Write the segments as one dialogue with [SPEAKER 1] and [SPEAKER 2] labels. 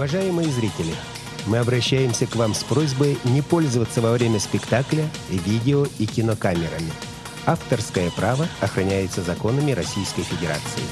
[SPEAKER 1] Уважаемые зрители, мы обращаемся к вам с просьбой не пользоваться во время спектакля видео и кинокамерами. Авторское право охраняется законами Российской Федерации.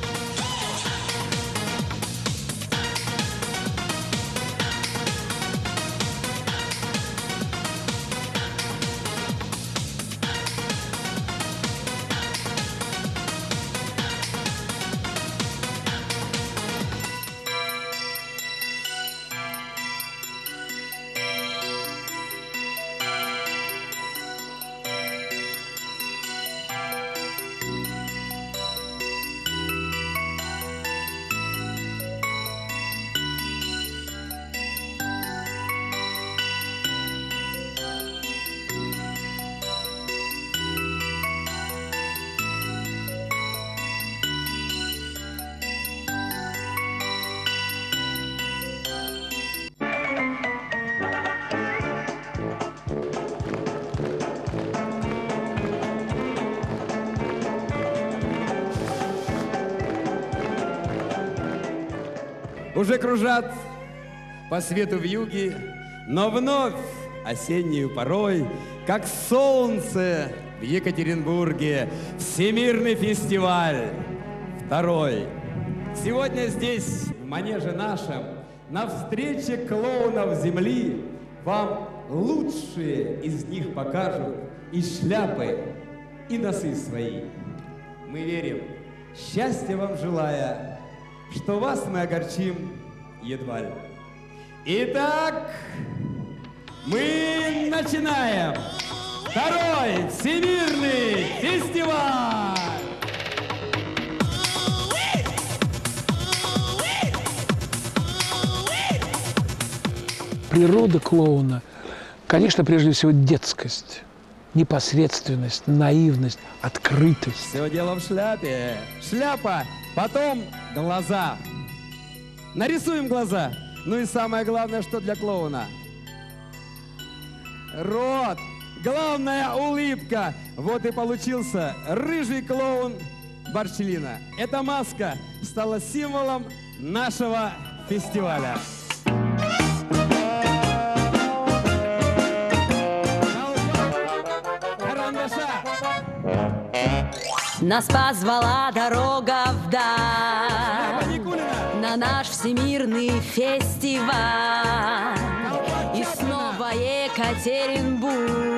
[SPEAKER 2] Уже кружат по свету вьюги, но вновь осеннюю порой, как солнце в Екатеринбурге, Всемирный фестиваль второй. Сегодня здесь, в манеже нашем, на встрече клоунов земли, вам лучшие из них покажут и шляпы, и носы свои. Мы верим, счастья вам желая, что вас мы огорчим едва ли. Итак, мы начинаем второй Всемирный фестиваль!
[SPEAKER 3] Природа клоуна, конечно, прежде всего детскость, непосредственность, наивность, открытость.
[SPEAKER 2] Все дело в шляпе. Шляпа, потом глаза. Нарисуем глаза. Ну и самое главное, что для клоуна. Рот. Главная улыбка. Вот и получился рыжий клоун Борчелина. Эта маска стала символом нашего фестиваля.
[SPEAKER 4] Нас позвала дорога вдаль на наш всемирный фестиваль. И снова Екатеринбург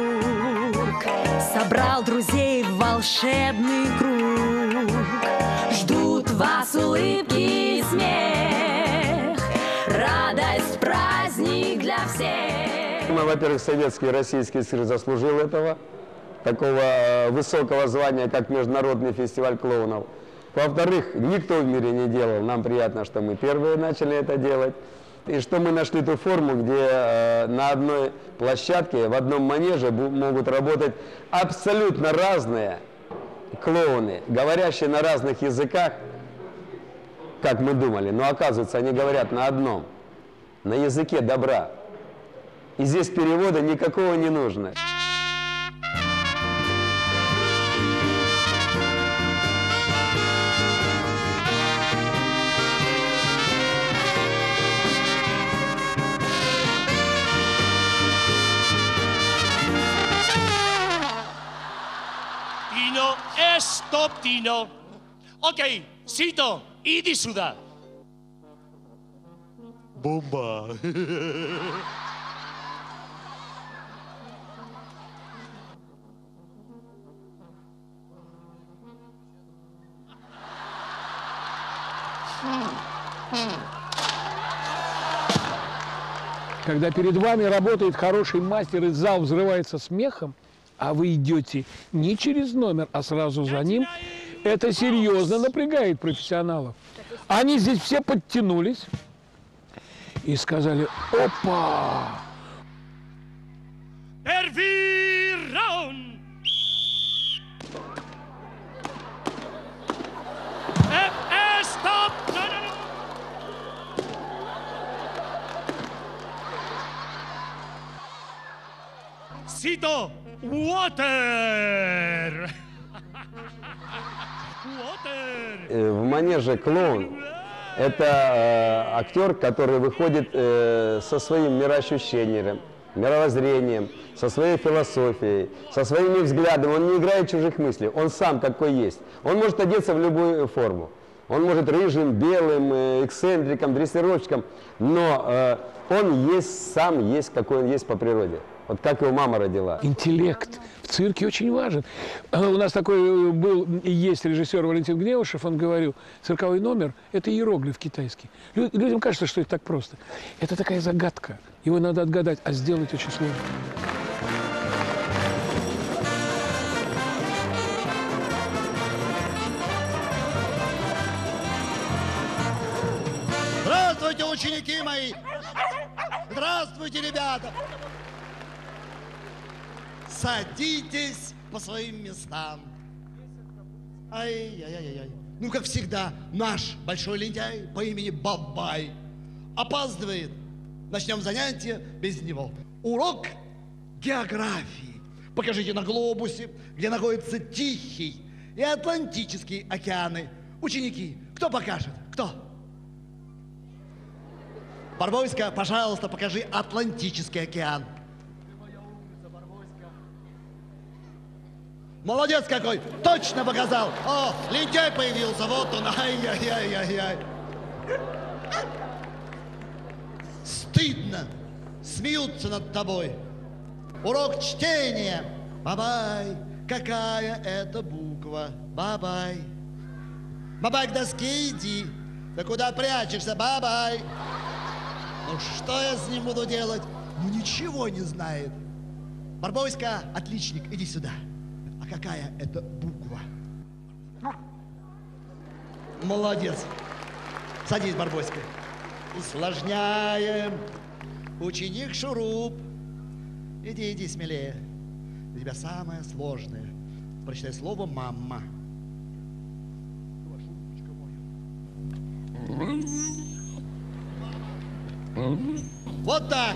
[SPEAKER 4] собрал друзей в волшебный круг. Ждут вас улыбки и смех, радость, праздник для всех.
[SPEAKER 5] Ну, во-первых, Советский и Российский Союз заслужил этого, такого высокого звания, как Международный фестиваль клоунов. Во-вторых, никто в мире не делал. Нам приятно, что мы первые начали это делать. И что мы нашли ту форму, где на одной площадке, в одном манеже могут работать абсолютно разные клоуны, говорящие на разных языках, как мы думали. Но оказывается, они говорят на одном, на языке добра. И здесь перевода никакого не нужно.
[SPEAKER 6] Tino, stop, Tino. Ok, Sito, иди сюда. Бомба.
[SPEAKER 3] Когда перед вами работает хороший мастер, и зал взрывается смехом, а вы идете не через номер, а сразу за ним, это серьезно напрягает профессионалов. Они здесь все подтянулись и сказали: опа!
[SPEAKER 6] Первый раунд. Стоп! Сито, water!
[SPEAKER 5] В манеже клоун Это актер, который выходит со своим мироощущением, мировоззрением, со своей философией, со своими взглядами. Он не играет чужих мыслей, он сам какой есть. Он может одеться в любую форму. Он может рыжим, белым, эксцентриком, дрессировщиком, но он есть, сам есть, какой он есть по природе. Вот как его мама родила.
[SPEAKER 3] Интеллект в цирке очень важен. У нас такой был и есть режиссер Валентин Гневушев, он говорил, цирковой номер – это иероглиф китайский. Людям кажется, что это так просто. Это такая загадка. Его надо отгадать, а сделать очень сложно.
[SPEAKER 6] Здравствуйте, ученики мои! Здравствуйте, ребята! Садитесь по своим местам. Ай-яй-яй-яй. Ну, как всегда, наш большой лентяй по имени Бабай опаздывает. Начнем занятие без него. Урок географии. Покажите на глобусе, где находятся Тихий и Атлантический океаны. Ученики, кто покажет? Кто? Барбоська, пожалуйста, покажи Атлантический океан. Молодец какой! Точно показал! О, лентяй появился, вот он! Ай-яй-яй-яй-яй! Стыдно! Смеются над тобой! Урок чтения! Бабай! Какая это буква? Бабай! Бабай, к доске иди! Да куда прячешься, Бабай? Ну что я с ним буду делать? Ну ничего не знает! Барбоська, отличник, иди сюда! Какая это буква? Молодец. Садись, Барбоська. Усложняем. Ученик Шуруп. Иди смелее. Для тебя самое сложное. Прочитай слово «мама». Вот так.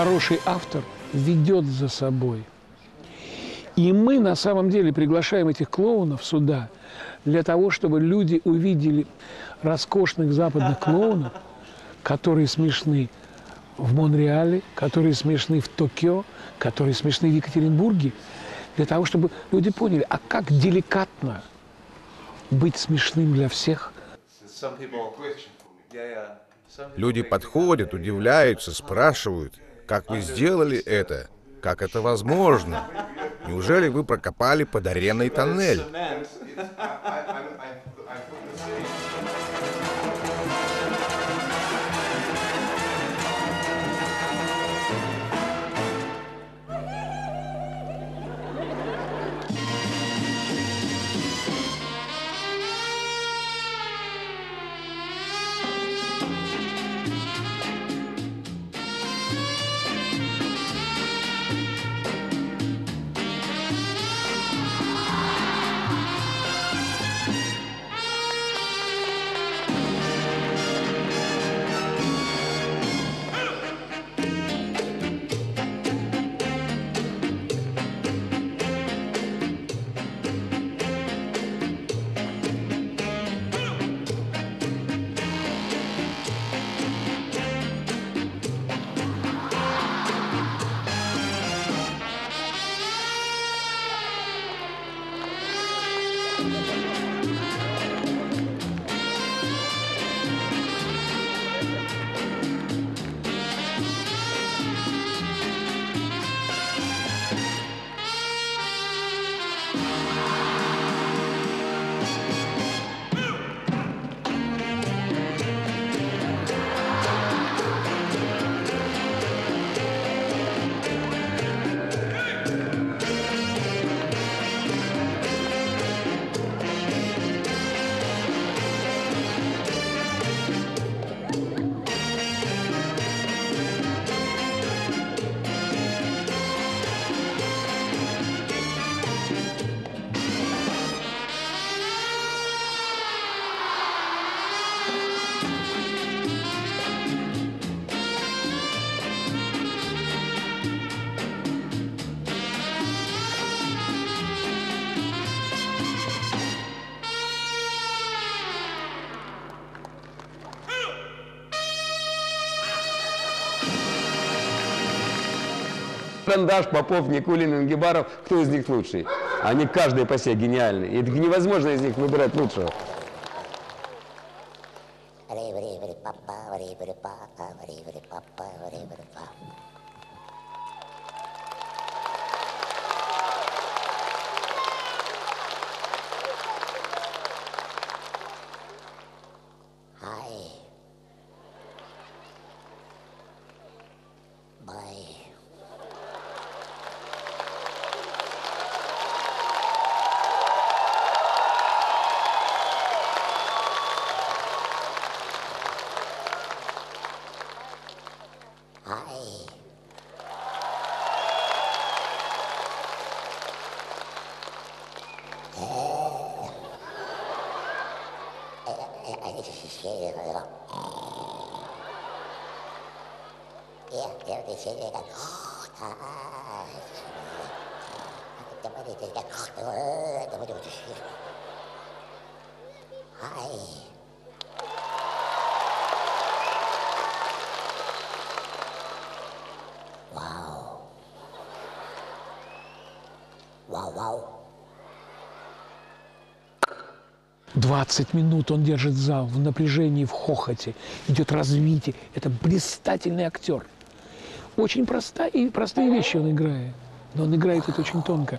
[SPEAKER 3] хороший автор ведет за собой. И мы на самом деле приглашаем этих клоунов сюда для того, чтобы люди увидели роскошных западных клоунов, которые смешны в Монреале, которые смешны в Токио, которые смешны в Екатеринбурге, для того, чтобы люди поняли, а как деликатно быть смешным для всех.
[SPEAKER 7] Люди подходят, удивляются, спрашивают, как вы сделали это, как это возможно. Неужели вы прокопали под ареной тоннель?
[SPEAKER 5] Карандаш, Попов, Никулин, Ингибаров, кто из них лучший? Они каждый по себе гениальны. И невозможно из них выбирать лучшего.
[SPEAKER 6] Вау.
[SPEAKER 3] 20 минут он держит зал в напряжении, в хохоте. Идет развитие. Это блистательный актер. Очень простые вещи он играет. Но он играет это очень тонко.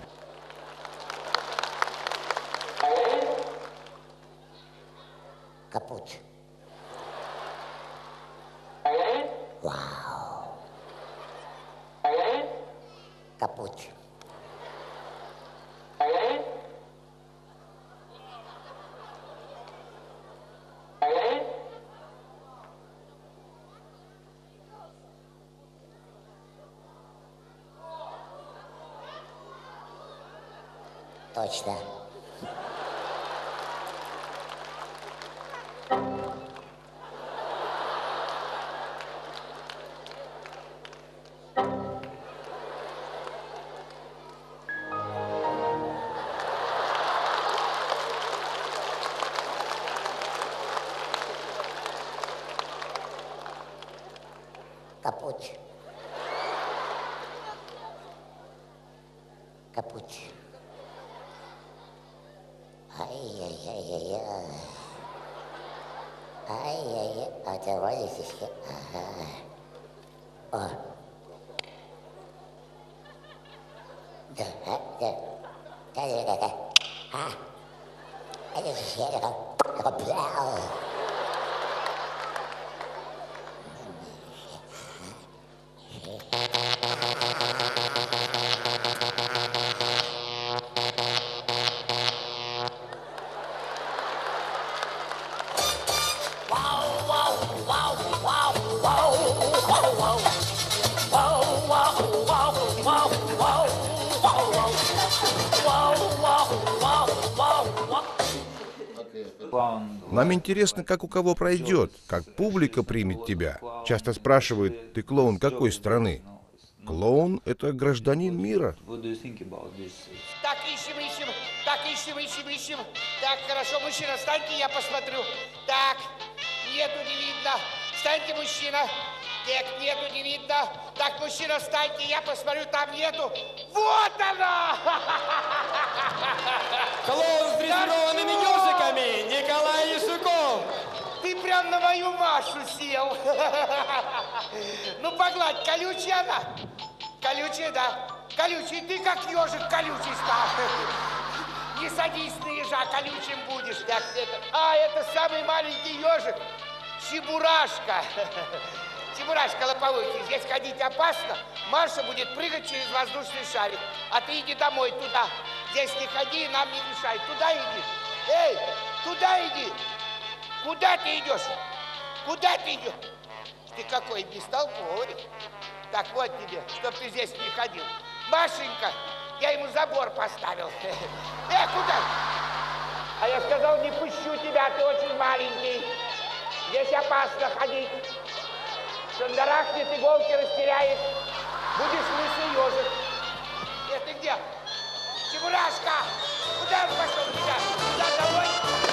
[SPEAKER 6] Капут. Вау. Капут. Точно.
[SPEAKER 8] капут. Ай-яй-яй-яй-яй. Ай-яй-яй. А давай здесь. О. Да, да. Да. А. Это же я такой.
[SPEAKER 7] Нам интересно, как у кого пройдет, как публика примет тебя. Часто спрашивают, ты клоун какой страны? Клоун — это гражданин мира.
[SPEAKER 9] Так, ищем. Так, хорошо, мужчина, встаньте, я посмотрю. Так, нету, не видно. Встаньте, мужчина. Так, нету, не видно. Так, мужчина, встаньте, я посмотрю, там нету. Вот она!
[SPEAKER 2] Клоун с дрессированными ежиками, Николай Яшуков.
[SPEAKER 9] Ты прям на мою Машу сел. Ну, погладь, колючая она? Колючая, да. Колючий, ты как ежик колючий стал. Не садись на ежа, колючим будешь. Так, это самый маленький ежик. Чебурашка. Чебурашка лопоухий. Здесь ходить опасно. Маша будет прыгать через воздушный шарик. А ты иди домой туда. Здесь не ходи и нам не мешай. Туда иди. Эй, туда иди. Куда ты идешь? Куда ты идешь? Ты какой бестолковый. Так вот тебе, чтоб ты здесь не ходил. Машенька, я ему забор поставил. Куда? А я сказал, не пущу тебя, ты очень маленький. Здесь опасно ходить. Шандарахнет, иголки растеряешь. Будешь лысый ежик. Ты где? Чебурашка! Куда он пошел тебя? Куда домой?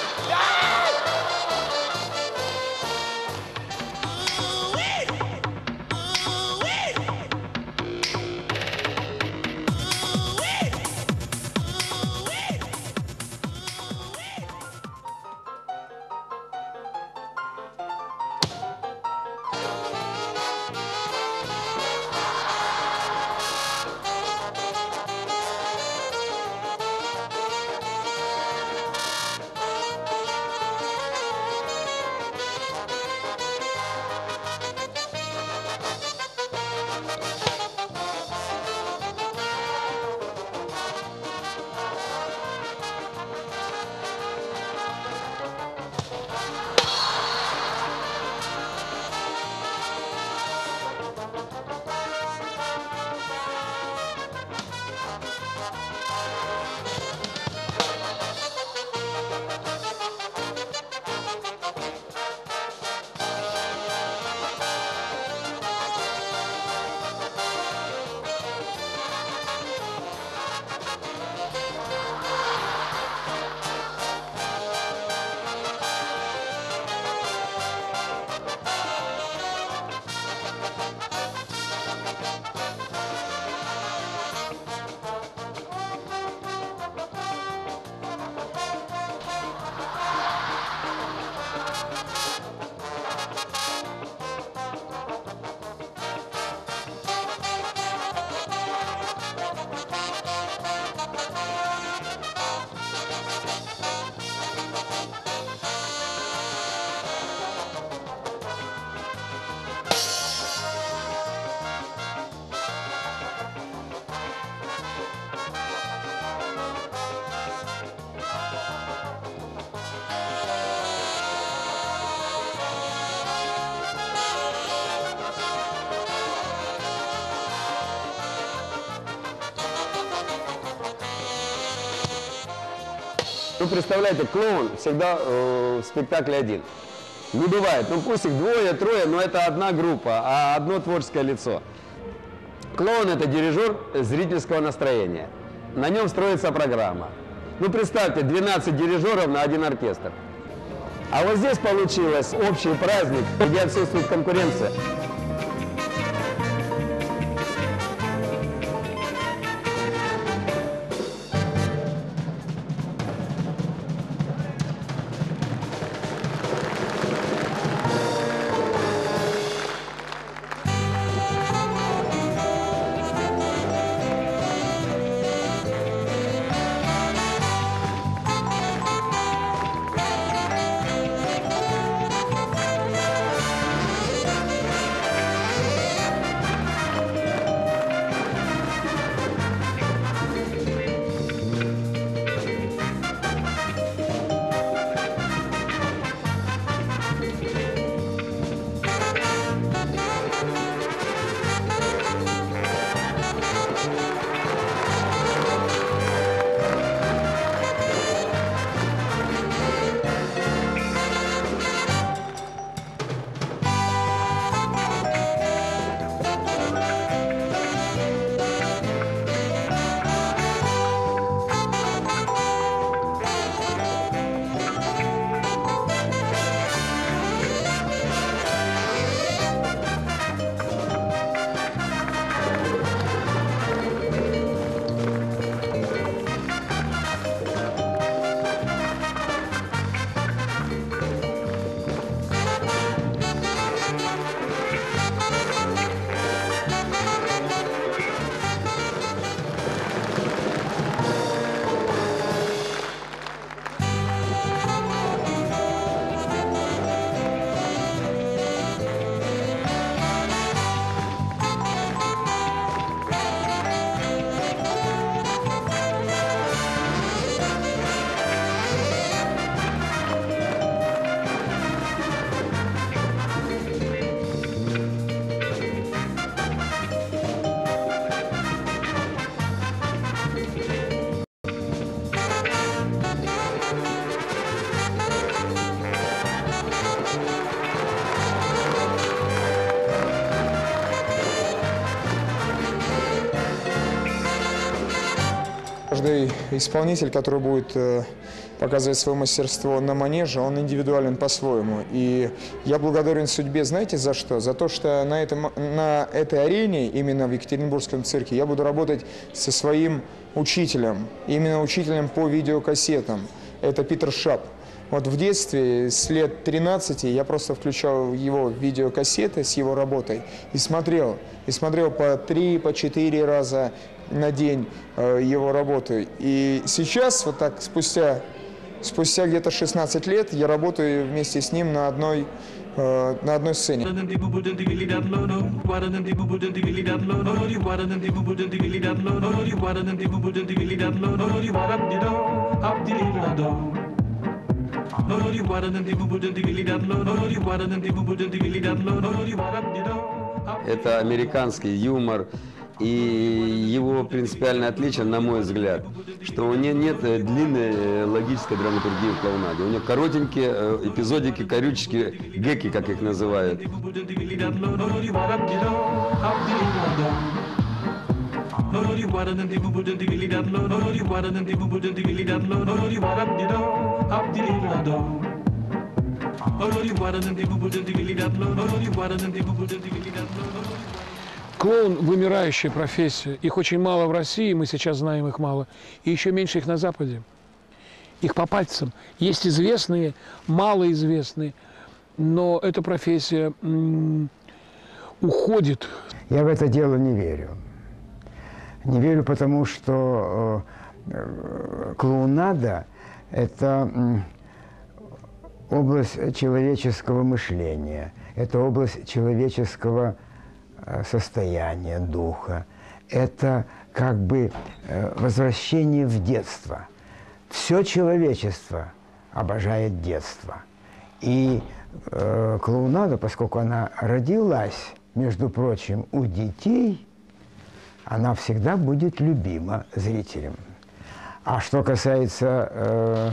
[SPEAKER 5] Ну, представляете, клоун всегда в спектакле один. Не бывает. Ну, пусть их двое, трое, но это одна группа, а одно творческое лицо. Клоун – это дирижер зрительского настроения. На нем строится программа. Ну, представьте, 12 дирижеров на один оркестр. А вот здесь получилось общий праздник, где отсутствует конкуренция.
[SPEAKER 10] Каждый исполнитель, который будет показывать свое мастерство на манеже, он индивидуален по-своему. И я благодарен судьбе, знаете, за что? За то, что на этой арене, именно в Екатеринбургском цирке, я буду работать со своим учителем, именно учителем по видеокассетам. Это Питер Шап. Вот в детстве, с лет 13, я просто включал его видеокассеты с его работой и смотрел по 3, по 4 раза на день его работу. И сейчас, вот так, спустя где-то 16 лет, я работаю вместе с ним на одной сцене.
[SPEAKER 5] Это американский юмор, и его принципиальное отличие, на мой взгляд, что у него нет длинной логической драматургии в клоунаде. У него коротенькие эпизодики, корючки, гэки, как их называют.
[SPEAKER 3] Клоун – вымирающая профессия. Их очень мало в России, мы сейчас знаем их мало. И еще меньше их на Западе. Их по пальцам. Есть известные, малоизвестные, но эта профессия уходит.
[SPEAKER 11] Я в это дело не верю. Не верю, потому что клоунада – это область человеческого мышления, это область человеческого состояния духа, это как бы возвращение в детство. Все человечество обожает детство. И клоунада, поскольку она родилась, между прочим, у детей, она всегда будет любима зрителям. А что касается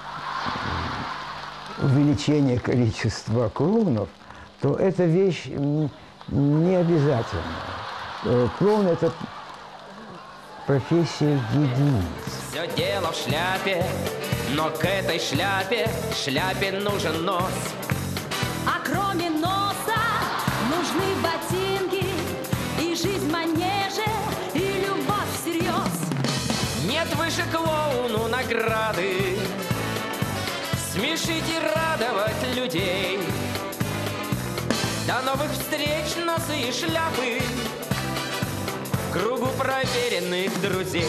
[SPEAKER 11] увеличения количества клоунов, то эта вещь не обязательно. Клоун – это профессия единиц.
[SPEAKER 12] Все дело в шляпе, но к этой шляпе нужен нос.
[SPEAKER 4] А кроме носа нужны ботинки и жизнь в манеже, и любовь всерьез.
[SPEAKER 12] Нет выше клоуну награды смешить и радовать людей. До новых встреч, носы и шляпы в кругу проверенных друзей.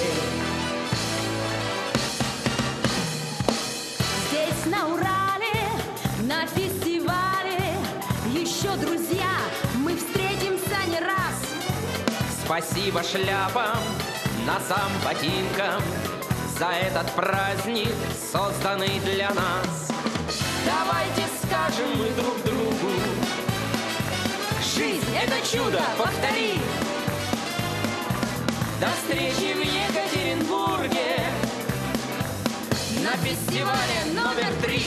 [SPEAKER 4] Здесь, на Урале, на фестивале, еще, друзья, мы встретимся не раз.
[SPEAKER 12] Спасибо шляпам, носам, ботинкам за этот праздник, созданный для нас. Давайте скажем мы друг другу: жизнь — это чудо, повтори. До встречи в Екатеринбурге на фестивале номер 3.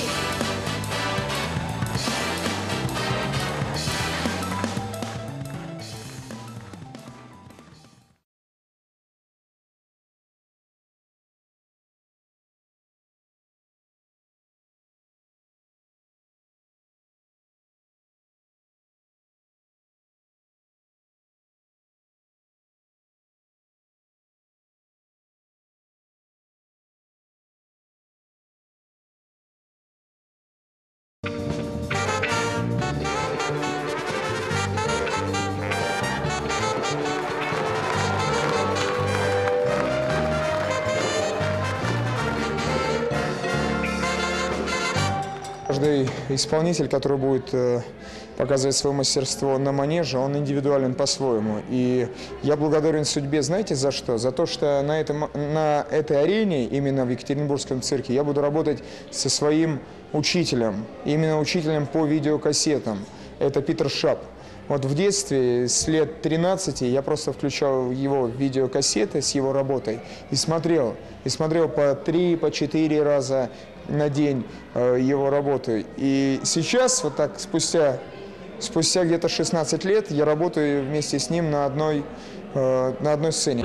[SPEAKER 10] Каждый исполнитель, который будет показывать свое мастерство на манеже, он индивидуален по-своему. И я благодарен судьбе, знаете, за что? За то, что на этой арене, именно в Екатеринбургском цирке, я буду работать со своим учителем, именно учителем по видеокассетам. Это Питер Шап. Вот в детстве, с лет 13, я просто включал его видеокассеты с его работой и смотрел по 3, по 4 раза на день его работу. И сейчас, вот так, спустя где-то 16 лет, я работаю вместе с ним на одной на одной сцене.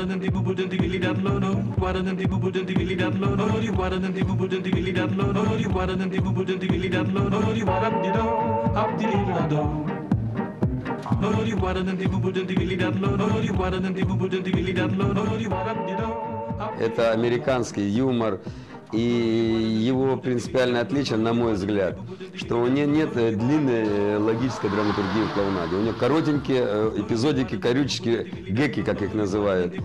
[SPEAKER 5] Это американский юмор, и его принципиальное отличие, на мой взгляд, что у него нет длинной логической драматургии в клоунаде. У него коротенькие эпизодики, корючки, гэки, как их называют.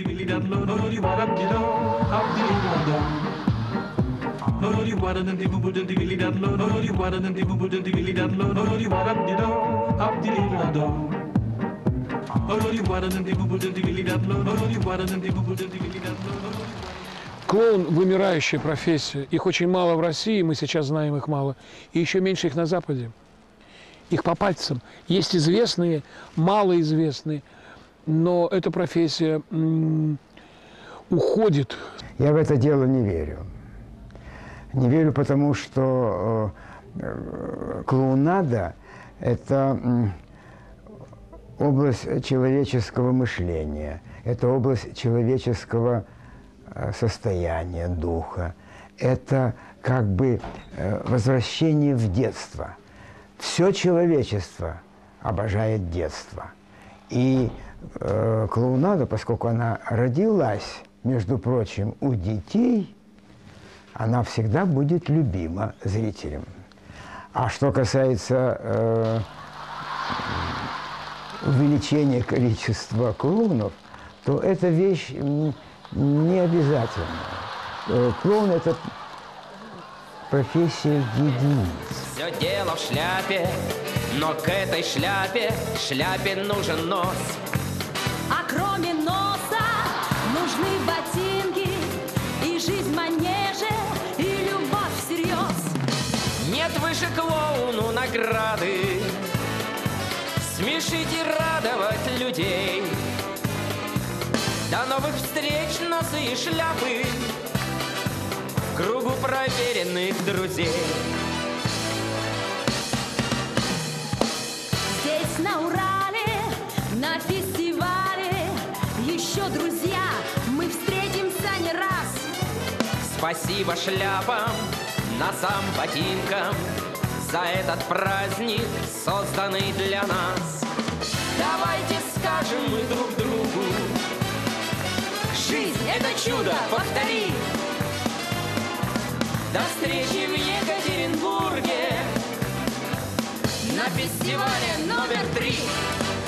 [SPEAKER 3] Клоун – вымирающая профессия. Их очень мало в России, мы сейчас знаем их мало. И еще меньше их на Западе. Их по пальцам. Есть известные, малоизвестные, но эта профессия уходит.
[SPEAKER 11] Я в это дело не верю. Не верю, потому что клоунада – это область человеческого мышления, это область человеческого состояния духа, это как бы возвращение в детство. Все человечество обожает детство. И клоунада, поскольку она родилась, между прочим, у детей, она всегда будет любима зрителям. А что касается увеличения количества клоунов, то эта вещь не обязательно. Клоун – это профессия единиц.
[SPEAKER 12] Все дело в шляпе, но к этой шляпе нужен нос.
[SPEAKER 4] А кроме носа нужны ботинки и жизнь в манеже, и любовь всерьез.
[SPEAKER 12] Нет выше клоуну награды смешить и радовать людей. До новых встреч, носы и шляпы в кругу проверенных друзей.
[SPEAKER 4] Здесь на Урале, на фестивале, еще, друзья, мы встретимся не раз.
[SPEAKER 12] Спасибо шляпам, носам, ботинкам за этот праздник, созданный для нас. Давайте скажем мы друг другу: жизнь — это чудо, повтори. До встречи в Екатеринбурге на фестивале номер 3.